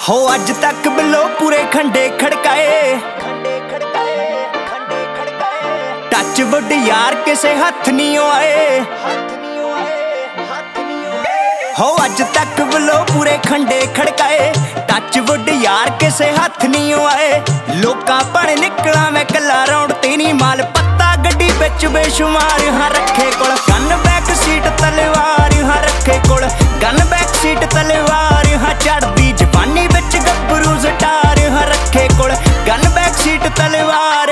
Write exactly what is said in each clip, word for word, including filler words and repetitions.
हो अज तक बिलो पूरे खंडे खड़काए, टच वुड यार किसे हथ नहीं आए। हो अज तक बिलो पूरे खंडे खड़काए, टच वुड यार किसे हथ नहीं आए। लोकां पण निकला मैं कला रौंड ते नी माल पत्ता गड्डी बिच बेशुमार। हाँ रखे कोल गन बैक सीट तलवार, हाँ रखे कोल गन बैक सीट तलवार। हाँ चढ़दी जवानी बिच गब्बरू स्टार, हाँ रखे कोल गन बैक सीट तलवार।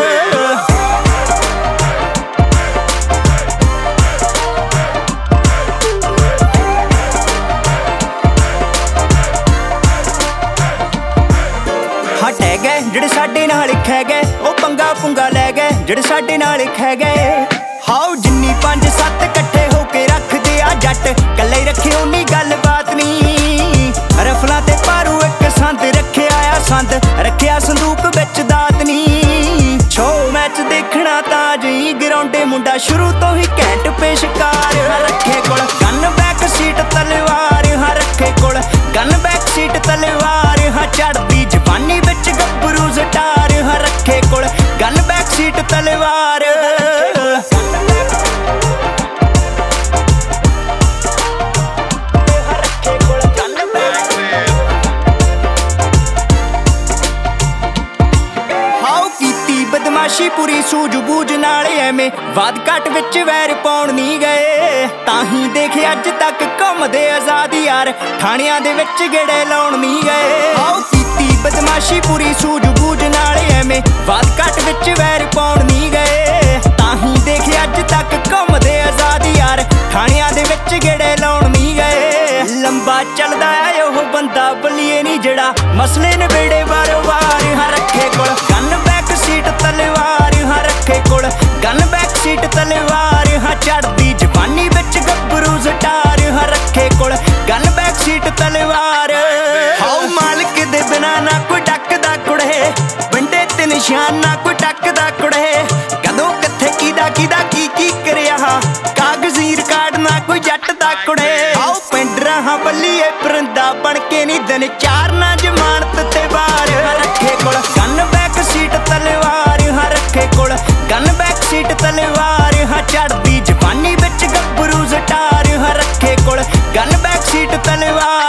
हटे गए जिहड़े साडे नाल खे गए, ओ पंगा पुंगा लै गए जिहड़े साडे नाल खे गए। हाओ जिन्नी पंज सत्त कट्ठे होके रखदे आ जट, कल्ले ही रखे उन्नी गल बात नी। रफलां ते पारू इक संद रखे आया संद, रखिया संदूक बिच दात नी। छो मैच देखना तां जी ग्राउंडे मुंडा शुरू तो ही घैंट पेशकार। रखे कोल गन बैक सीट तलवार, हाँ रखे कोल गन बैक सीट तलवार। हाँ चढ़दी जवानी बिच गब्बरू स्टार, हाँ रखे कोल गन बैक सीट तलवार। बदमाशी पूरी सूझबूझ नाल एवें वाद घट विच वैर पाउण नहीं गए। ताही देखे अज तक घुमदे आजाद यार, थाणियां दे विच गेड़े लाउण नहीं गए। आओ कीती बदमाशी पूरी सूझबूझ नाल एवें वाद घट विच वैर पाउण नहीं गए। ताही देखे अज तक घुमदे आजाद यार, थाणियां दे विच गेड़े लाउण नहीं गए। लंबा चलदा है ओह बंदा बलिए नहीं जिहड़ा मसले नवेड़े वारो वार। हाँ रखे कोल गन बैक सीट तलवार, हाँ रखे कोल गन बैक सीट तलवार। हाँ चढ़दी जवानी बिच गब्बरू स्टार, हाँ रखे कोल गन बैक सीट तलवार। हाओ मालिक दे बिना ना कोई डकदा कुड़े, बंडे ते निशान ना कोई टकदा कुड़े। कदों कित्थे कीदा कीदा की की करिया, कागजी रिकार्ड ना कोई जट दा कुड़े। आओ पिंड रहा बल्लीए परिंदा बन के नी दिन चार ना जमानत ते बार। हाँ रखे कोल गन बैक सीट तलवार, हाँ रखे कोल गन बैक सीट तलवार। हाँ चढ़दी जवानी बिच गब्बरू स्टार, हाँ रखे कोल गन बैक सीट तलवार।